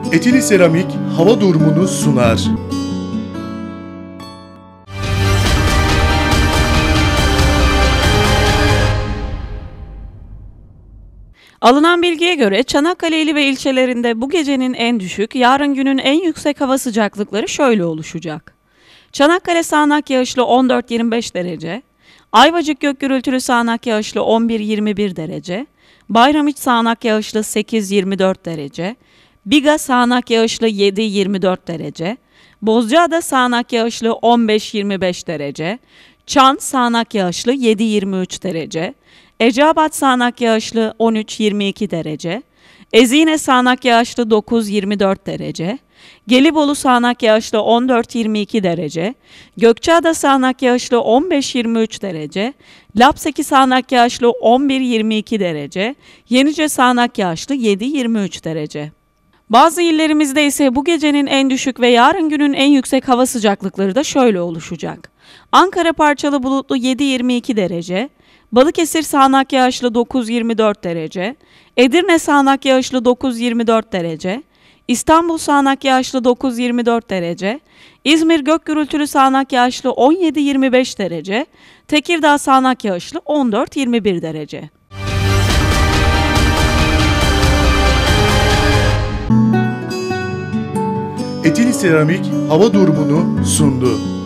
Etili Seramik hava durumunu sunar. Alınan bilgiye göre Çanakkale ili ve ilçelerinde bu gecenin en düşük, yarın günün en yüksek hava sıcaklıkları şöyle oluşacak. Çanakkale sağanak yağışlı 14-25 derece, Ayvacık gök gürültülü sağanak yağışlı 11-21 derece, Bayramiç sağanak yağışlı 8-24 derece, Biga sağanak yağışlı 7-24 derece, Bozcaada sağanak yağışlı 15-25 derece, Çan sağanak yağışlı 7-23 derece, Eceabat sağanak yağışlı 13-22 derece, Ezine sağanak yağışlı 9-24 derece, Gelibolu sağanak yağışlı 14-22 derece, Gökçeada sağanak yağışlı 15-23 derece, Lapseki sağanak yağışlı 11-22 derece, Yenice sağanak yağışlı 7-23 derece. Bazı illerimizde ise bu gecenin en düşük ve yarın günün en yüksek hava sıcaklıkları da şöyle oluşacak. Ankara parçalı bulutlu 7-22 derece, Balıkesir sağanak yağışlı 9-24 derece, Edirne sağanak yağışlı 9-24 derece, İstanbul sağanak yağışlı 9-24 derece, İzmir gök gürültülü sağanak yağışlı 17-25 derece, Tekirdağ sağanak yağışlı 14-21 derece. Etili Seramik hava durumunu sundu.